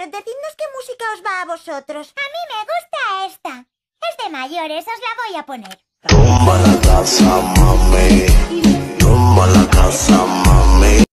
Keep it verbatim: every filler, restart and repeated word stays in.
ver, decidnos qué música os va a vosotros. A mí me gusta esta. Es de mayores, os la voy a poner. Tumba la casa, mami.